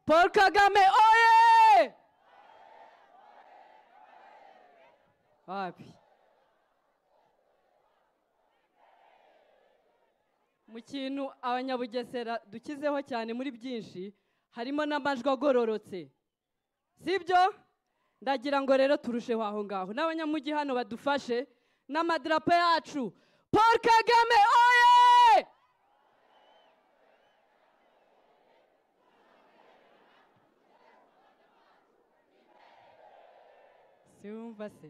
Paul Kagame oye! Wapi? Mu kintu abanyabugesera dukizeho cyane muri byinshi harimo n'amajwi agororotse, sibyo? Ndagira ngo rero turusheho aho ngaho n'abanyamujyi hano badufashe n'amadarapo yacu. Paul Kagame oye! Siwumva se?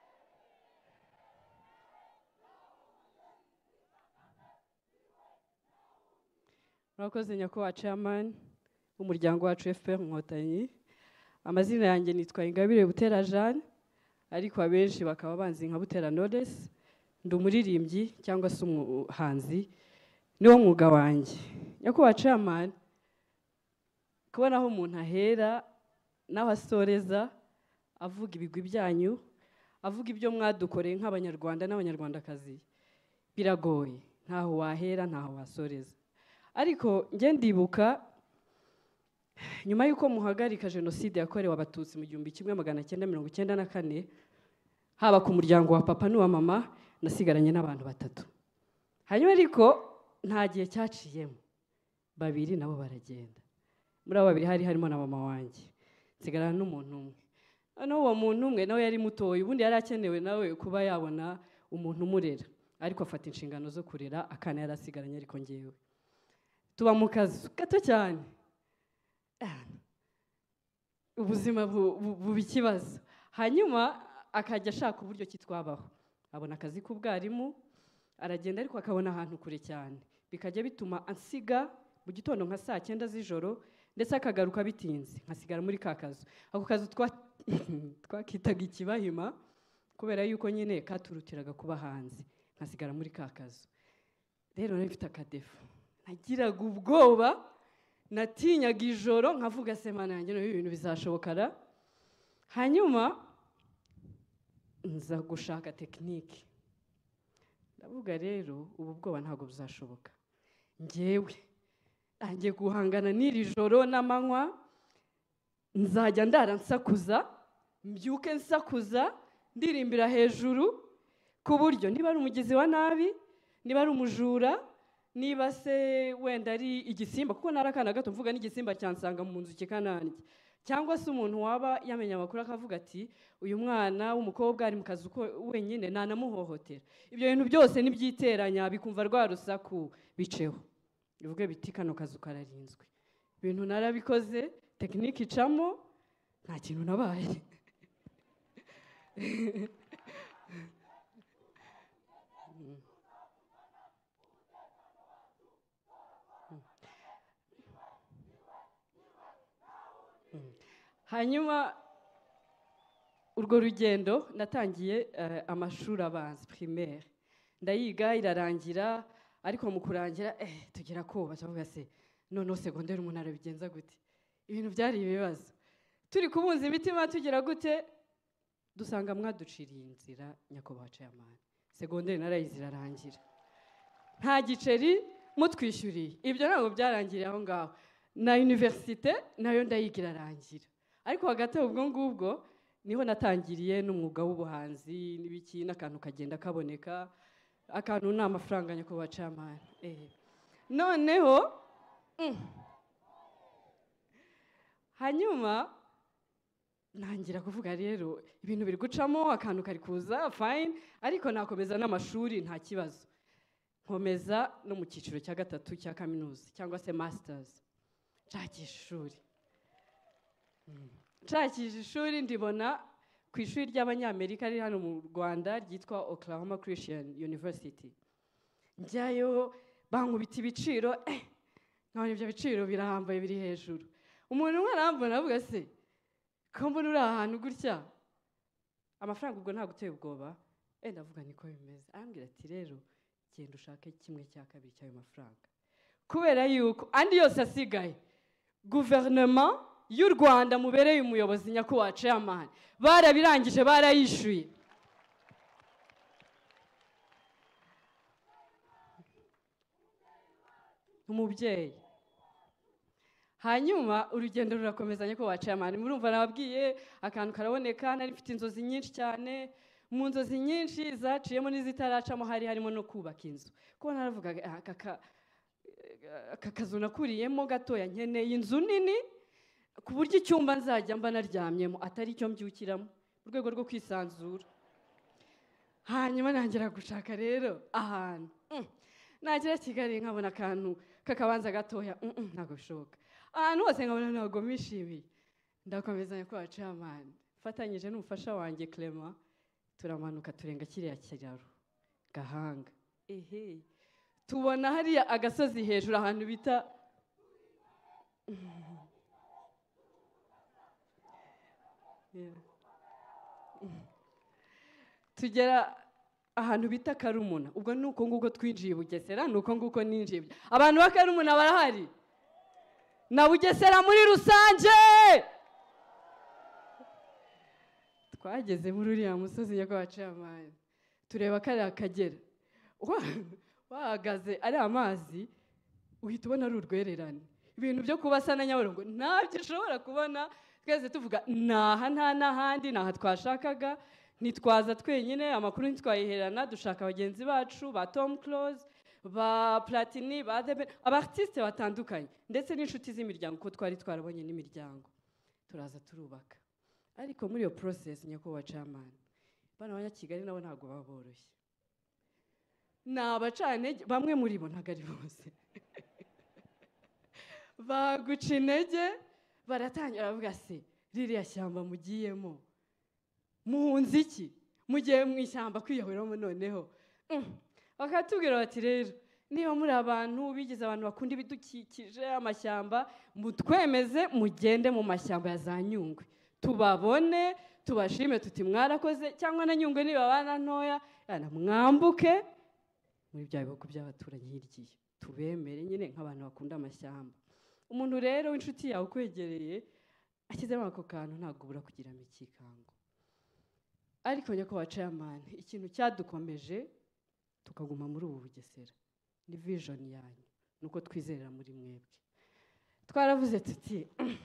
Murakoze nyakubahwa chairman w'umuryango wacu FPR Inkotanyi. Amazina yanjye nitwa Ingabire Butera Jeanne, ariko abenshi bakaba banzi nka Butera Knowless. Ndi umuririmbyi cyangwa se umuhanzi, niwo mwuga wanjye. Nyakubahwa chairman, kubona aho umuntu ahera naho asoreza avuga ibigwi byanyu, avuga ibyo mwadukoreye nk'abanyarwanda n'abanyarwandakazi, biragoye. Ntaho wahera, ntaho wasoreza. Ariko nge ndibuka nyuma y'uko muhagarika jenoside yakorewe abatutsi mu 1994, haba ku muryango wa papa n'uwa mama, nasigaranye n'abantu 3. Hanyuma ariko nta gihe cyaciyemo, 2 nabo baragenda. Muri abo 2 hari harimo na mama wanjye, nsigarana n'umuntu umwe. Noneho uwo muntu umwe nawe yari mutoye, ubundi yari akenewe nawe kuba yabona umuntu umurera, ariko afata inshingano zo kurera akana yari asigaranye. Ariko ngewe tuba mu kazi gato cyane, ubuzima buba ikibazo. Hanyuma akajya ashaka uburyo ki twabaho, abona akazi k'ubwarimu, aragenda ariko akabona ahantu kure cyane, bikajya bituma ansiga mu gitondo nka saa 9 z'ijoro, ndetse akagaruka bitinze, nkasigara muri ka kazu. Ako kazu twakitaga ikibahima, kubera yuko nyine katurutiraga kuba hanze, nkasigara muri ka kazu. Rero nari mfite akadefu, nagiraga ubwoba, natinyaga ijoro, nkavuga se mana yanjye no ibintu bizashobokara. Hanyuma nza gushaka tekinike, ndavuga rero ubu bwoba ntabwo buzashoboka. Ngewe angiye guhangana n'iri joro n'amanywa, nzajya ndara nsakuza, mbyuke nsakuza, ndirimbira hejuru, ku buryo niba ari umugizi wa nabi, niba ari umujura, niba se wenda ari igisimba, kuko narakana gato mvuga n'igisimba cyansanga mu nzu kikananjye, cyangwa se umuntu waba yamenya amakuru akavuga ati uyu mwana w'umukobwa ari mu kazi uko wenyine nanamuhohotera. Ibyo bintu byose nibyiteranya bikumva rwa rusaku, biceho bivuge biti kano kazu kararinzwe. Ibintu narabikoze, tekinike icamo, nta kintu nabaye. Hanyuma urwo rugendo natangiye amashuri abanza primaire, ndayiga irarangira, ariko mu kurangira tugera koba cyavuga se none secondaire umuntu arabigenza gute. Ibintu byari ibibazo, turi kubunza imitima tugira gute, dusanga mwaduciriye inzira nyakubahwa chairman. Secondaire narayize irarangira, nta giceri mutwishyuriye. Ibyo ntabwo byarangiriye aho ngaho, na université nayo ndayiga irarangira. Ariko hagati ubwo ngubwo niho natangiriye n'umwuga w'ubuhanzi n'ibiki, n'akantu kagenda kaboneka, akantu n'amafaranga nyakubahwa chairman. Noneho hanyuma ntangira kuvuga rero ibintu biri gucamo, akantu kari kuza fine, ariko nakomeza n'amashuri nta kibazo. Nkomeza no mu cyiciro cya 3 cya kaminuza cyangwa se masters. Nshakisha ishuri ndibona ku ishuri ry'abanyamerika riri hano mu Rwanda ryitwa Oklahoma Christian University. Njyayo bankubita ibiciro, nkabona ibyo biciro birahambaye, biri hejuru. Umuntu umwe arambona avuga se ko mbona uri ahantu gutya, amafaranga ubwo nta guteye ubwoba. Ndavuga niko bimeze. Arambwira ati rero genda ushake 1/2 cy'ayo mafaranga, kubera yuko andi yose asigaye guverinoma y'u Rwanda mubereye umuyobozi nyakubahwa chairman barabirangije, barayishuye. Umubyeyi hanyuma urugendo rurakomezanya ko wacamani murumva nababwiye akantu karaboneka nari mfite inzozi nyinshi cyane mu nzozi nyinshi zaciyemo n'izitaracamo harimo no kubaka inzu kuko naravugaga aka kazu nakuriyemo gatoya nkeneye inzu nini ku buryo icyumba nzajya mba naryamyemo atari icyo mbyukiramo mu rwego rwo kwisanzura hanyuma nangira gushaka rero ahantu nagira Kigali nkabona akantu kakabanza gatoya ntabwo bishoboka ahantu hose nkabona ntabwo mishimiye ndakomezanya ko wacamani fatanyije n'umufasha wanjye Clement turamanuka turenga kiriya kiraro Gahanga tubona hariya agasozi hejuru ahantu bita tugera ahantu bita Karumuna ubwo nuko nguko twinjiye Bugesera nuko nguko ninjiye abantu ba Karumuna barahari na Bugesera muri rusange twageze muri uriya musozi nyakubahwa tureba kari Akagera wahagaze ari amazi uhita ubona ari urwererane ibintu byo kubasa na Nyabarongo ntabyo ushobora kubona twese tuvuga naha nta n'ahandi naha twashakaga nitwaza twenyine amakuru ntitwayiherana dushaka abagenzi bacu ba Tom Close ba Platini ba The Ben abartiste batandukanye ndetse n'inshuti z'imiryango ko twari twarabonye n'imiryango turaza turubaka ariko muri iyo process nyakubahwa Chairman bana abanyakigali nabo ntabwo baboroshye nabacane bamwe muri bo ntagari bose baguca intege baratangira bavuga se ririya shyamba mugiyemo muhunze iki mugiye mu ishyamba kwiyahuramo noneho bakatubwira bati rero niba muri abantu bigize abantu bakunda ibidukikije amashyamba mutwemeze mugende mu mashyamba ya za Nyungwe tubabone tubashime tuti mwarakoze cyangwa na Nyungwe niba bana ntoya mwambuke muri bya bihugu by'abaturanyi hirya tubemere nyine nk'abantu bakunda amashyamba umuntu rero w'inshuti yawe ukwegereye ashyizemo ako kantu ntabwo ubura kugiramo ikikango ariko nyakubahwa Chairman ikintu cyadukomeje tukaguma muri ubu Bugesera ni vision yanyu nuko twizerera muri mwebwe twaravuze tuti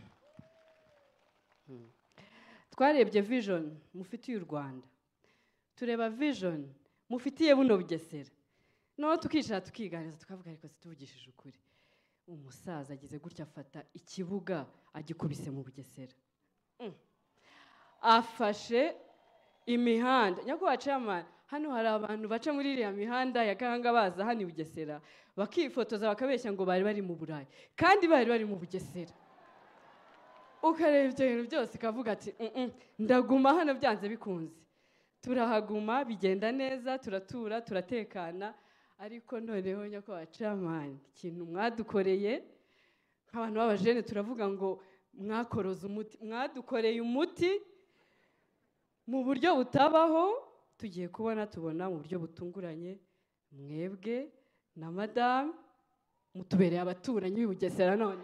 twarebye vision mufitiye u Rwanda tureba vision mufitiye buno Bugesera no tukicara tukiganiriza tukavuga ariko situvugishije ukuri umusaza agize gutya afata ikibuga agikubise mu Bugesera afashe imihanda nyakubahwa Chairman hano hari abantu baca muri iriya mihanda ya Gahanga baza hano i Bugesera bakifotoza bakabeshya ngo bari mu Burayi kandi bari mu Bugesera ukareba ibyo bintu byose kavuga ati ndaguma hano byanze bikunze turahaguma bigenda neza turatura turatekana ariko noneho nyakubahwa Chairman ikintu mwadukoreye nk'abantu b'abajene turavuga ngo mwakoroza umuti mwadukoreye umuti mu buryo butabaho tugiye tubona mu buryo butunguranye mwebwe na madame mutubereye abaturanyi b'i Bugesera none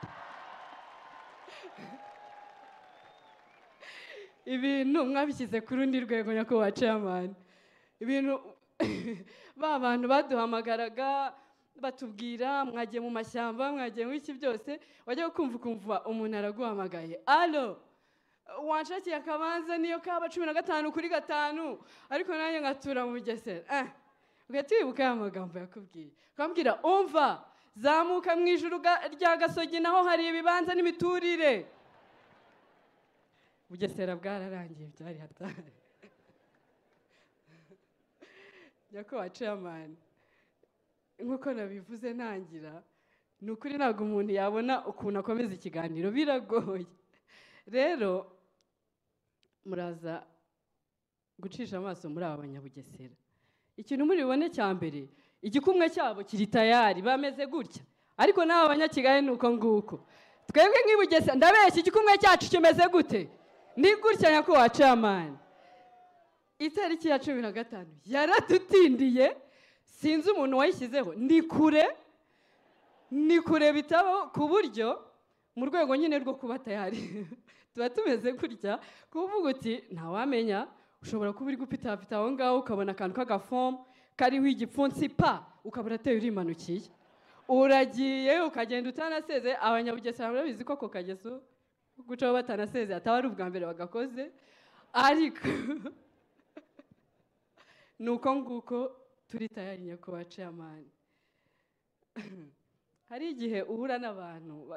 ibintu mwabishyize ku rundi rwego nyakubahwa Chairman ibintu ba bantu baduhamagaraga batubwira mwagiye mu mashyamba mwagiye mu iki byose wajya kumva umuntu araguhamagaye allo wanshakiye akabanza niyo kaba 15/5 ariko nanjye ngatura mu Bugesera ugahita wibuka ya magambo yakubwiye ukambwira umva zamuka mu ijuru rya Gasogi naho hari ibibanza n'imiturire Bugesera bwararangiye byari hatari nyakubahwa Chairman nk'uko nabivuze ntangira ni ukuri ntabwo umuntu yabona ukuntu akomeza ikiganiro biragoye rero muraza gucisha amaso muri aba banyabugesera ikintu muri bibone cya mbere igikumwe cyabo kiri tayari bameze gutya ariko n'aba banyakigali nuko nguko twebwe nk'ibugesera ndabeshya igikumwe cyacu kimeze gute ni gutya nyakubahwa Chairman itariki ya 15 yaradutindiye sinzi umuntu wayishyizeho ni kure bitabo ku buryo mu rwego nyine rwo kuba tayari tuba tumeze gutya kuvuga uti ntawamenya ushobora kuba uri gupitapita aho ngaho ukabona akantu k'agafomu kariho igipfunsi ukaba urateye urimanukiye uragiye ukagenda utanaseze. Abanyabugesera murabizi ko ako kageso gucaho batanaseze ataba ari ubwa mbere bagakoze, ariko nuko nguko turi tayari nyakubahwa chairman. Hari igihe uhura n'abantu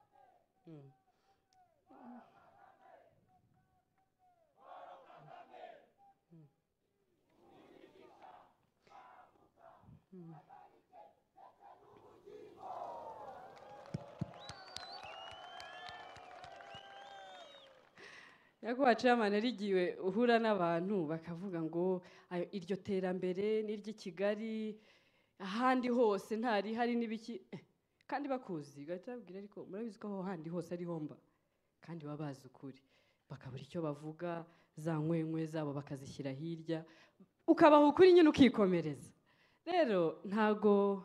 nyakubahwa chairman, ari igihe uhura n'abantu bakavuga ngo iryo terambere n'iryo Kigali ahandi hose ntari hari n'ibiki, kandi bakuzi gahita babwira ariko murabizi ko aho handi hose ari homba, kandi baba bazi ukuri, bakabura icyo bavuga, za nkwenkwe zabo bakazishyira hirya, ukabaha ukuri nyine ukikomereza. Rero ntago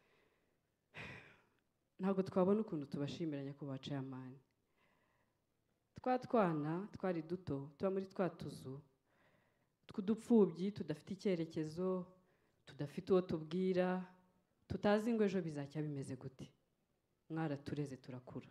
twabona ukuntu tubashimira nyakubahwa chairman. Twana twari duto tuba muri twa tuzu tw'udupfubyi tudafite icyerekezo, tudafite uwo tubwira, tutazi ngo ejo bizajya bimeze gute. Mwaratureze turakura.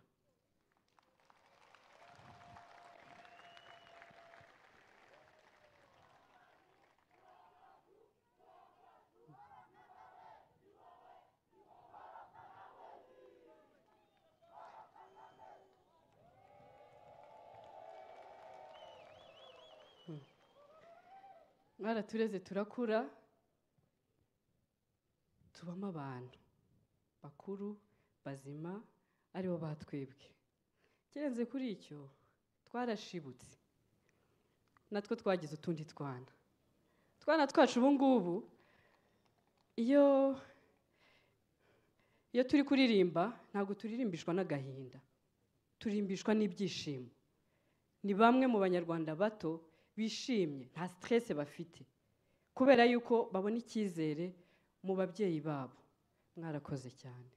Mwaratureze turakura, tubamo abantu bakuru bazima aribo batwebwe. Kirenze kuri icyo twarashibutse, natwo twagize utundi twana twacu. Ubu ngubu iyo turi kuririmba ntabwo turirimbishwa n'agahinda, turimbishwa n'ibyishimo. Ni bamwe mu banyarwanda bato bishimye, nta stress bafite, kubera yuko babona icyizere mu babyeyi babo. Mwarakoze cyane.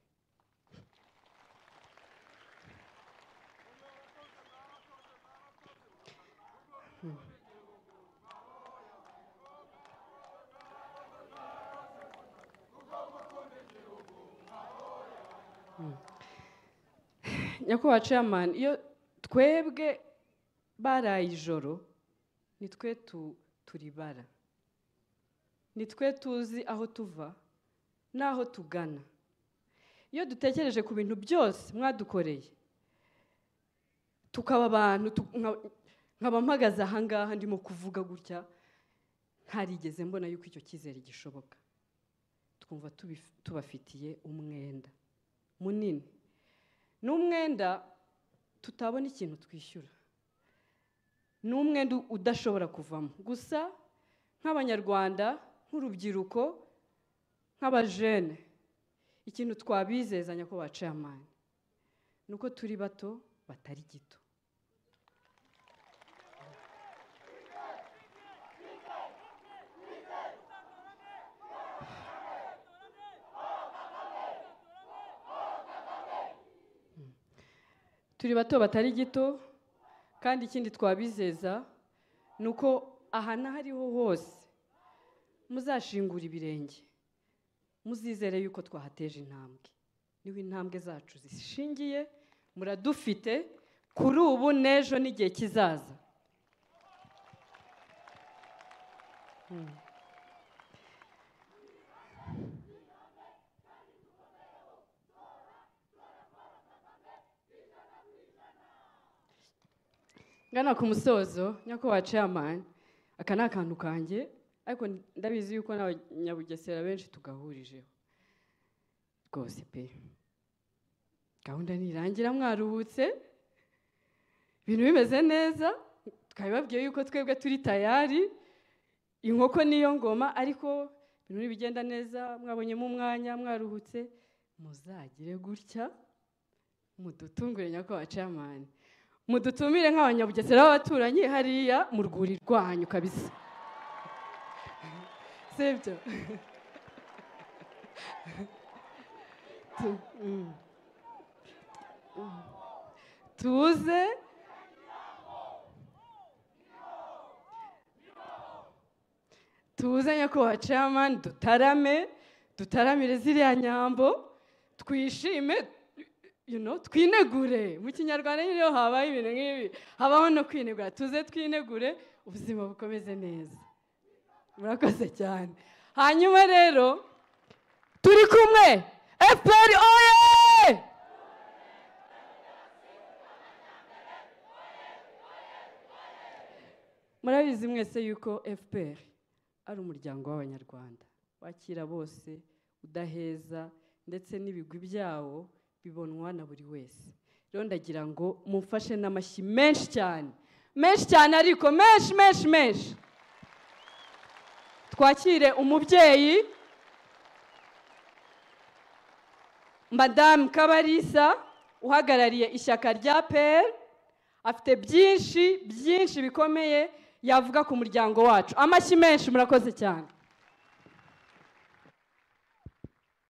Nyakubahwa chairman, iyo twebwe baraye ijoro nitwe turibara, nitwe tuzi aho tuva n'aho tugana. Iyo dutekereje ku bintu byose mwadukoreye, tukaba abantu nkaba mpagaze aha ngaha ndimo kuvuga gutya, ntarigeze mbona yuko icyo cyizere gishoboka. Twumva tubafitiye umwenda munini, n'umwenda tutabona ikintu twishyura, n'umwenda udashobora kuvamo. Gusa nk'abanyarwanda, nk'urubyiruko, nk'abajene, ikintu twabizeza nyakubahwa chairman nuko turi bato batari gito. Turi bato batari gito, kandi ikindi twabizeza nuko aha n'ahariho hose muzashingura ibirenge, muzizere yuko twahateje intambwe. Niho intambwe zacu zishingiye, muradufite kuri ubu n'ejo n'igihe kizaza. Ngana ku musozo nyakubahwa chairman, aka ni akantu kanjye, ariko ndabizi yuko n'abanyabugesera benshi tugahurijeho rwose pe. Gahunda nirangira mwaruhutse, ibintu bimeze neza, twabibabwiye yuko twebwe turi tayari, inkoko niyo ngoma, ariko ibintu nibigenda neza, mwabonyemo umwanya, mwaruhutse, muzagire gutya mudutungure nyakubahwa chairman, mudutumire nk'abanyabugesera b'abaturanyi hariya mu rwuri rwanyu kabisa. Sibyo? tuze nyakubahwa chairman, dutaramire ziriya nyambo, twishime twinegure mu kinyarwanda niyo habaye ibintu nk'ibi habaho no kwinegura tuze twinegure ubuzima bukomeze neza murakoze cyane hanyuma rero turi kumwe FPR oye murabizi mwese yuko FPR ari umuryango w'abanyarwanda wakira bose udaheza ndetse n'ibigwi byawo bibonwa na buri wese rero ndagira ngo mumfashe n'amashyi menshi cyane ariko menshi twakire umubyeyi Madame Kabarisa uhagarariye ishyaka rya PER afite byinshi bikomeye yavuga ku muryango wacu amashyi menshi murakoze cyane